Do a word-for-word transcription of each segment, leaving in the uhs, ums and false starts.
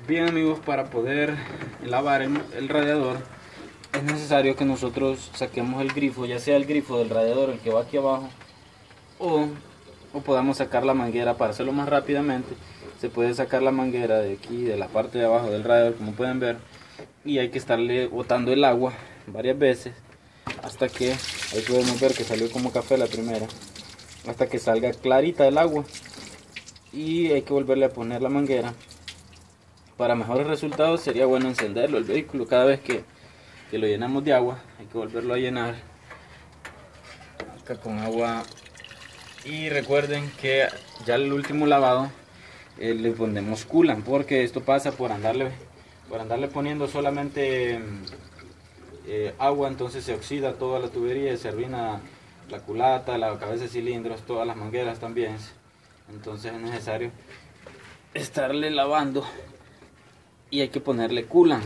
Bien amigos, para poder lavar el, el radiador es necesario que nosotros saquemos el grifo, ya sea el grifo del radiador, el que va aquí abajo, o, o podamos sacar la manguera. Para hacerlo más rápidamente se puede sacar la manguera de aquí, de la parte de abajo del radiador, como pueden ver, y hay que estarle botando el agua varias veces hasta que, ahí podemos ver que salió como café la primera, hasta que salga clarita el agua, y hay que volverle a poner la manguera. Para mejores resultados sería bueno encenderlo el vehículo cada vez que, que lo llenamos de agua. Hay que volverlo a llenar acá con agua. Y recuerden que ya el último lavado eh, le ponemos culan, porque esto pasa por andarle, por andarle poniendo solamente eh, agua, entonces se oxida toda la tubería, se arruina la culata, la cabeza de cilindros, todas las mangueras también. Entonces es necesario estarle lavando. Y hay que ponerle culan.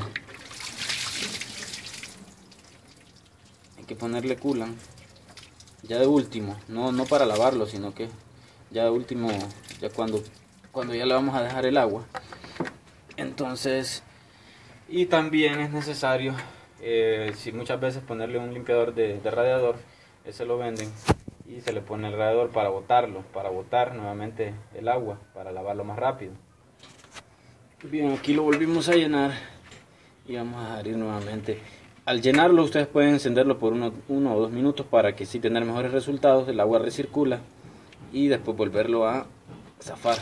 Hay que ponerle culan. Ya de último, no, no para lavarlo, sino que ya de último, ya cuando, cuando ya le vamos a dejar el agua. Entonces, y también es necesario, eh, si muchas veces ponerle un limpiador de, de radiador, ese lo venden, y se le pone el radiador para botarlo, para botar nuevamente el agua, para lavarlo más rápido. Bien, aquí lo volvimos a llenar y vamos a dejar ir nuevamente. Al llenarlo ustedes pueden encenderlo por uno, uno o dos minutos para que sí tener mejores resultados. El agua recircula y después volverlo a zafar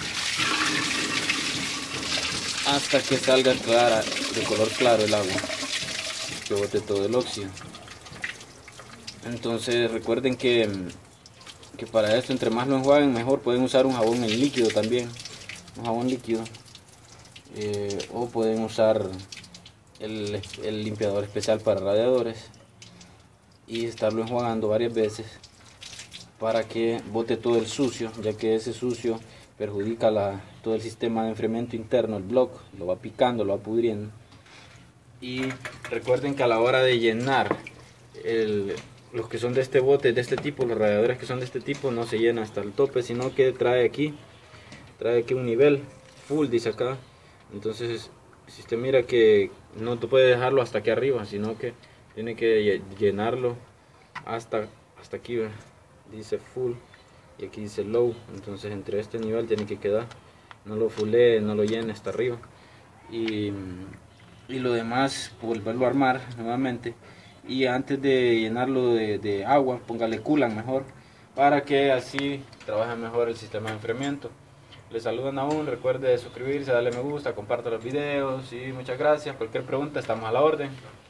hasta que salga clara, de color claro el agua, que bote todo el óxido. Entonces recuerden que, que para esto, entre más lo enjuaguen mejor. Pueden usar un jabón en líquido también, un jabón líquido. Eh, o pueden usar el, el limpiador especial para radiadores y estarlo enjuagando varias veces para que bote todo el sucio, ya que ese sucio perjudica la, todo el sistema de enfriamiento interno, el block, lo va picando, lo va pudriendo. Y recuerden que a la hora de llenar el, los que son de este bote, de este tipo, los radiadores que son de este tipo, no se llena hasta el tope, sino que trae aquí, trae aquí un nivel full, dice acá. Entonces, si usted mira que no te puede dejarlo hasta aquí arriba, sino que tiene que llenarlo hasta, hasta aquí, ¿verdad? Dice full y aquí dice low. Entonces entre este nivel tiene que quedar, no lo fullee, no lo llene hasta arriba. Y, y lo demás, volverlo a armar nuevamente. Y antes de llenarlo de, de agua, póngale culan mejor, para que así trabaje mejor el sistema de enfriamiento. Les saludan aún, recuerde suscribirse, darle me gusta, comparta los videos y muchas gracias. Cualquier pregunta estamos a la orden.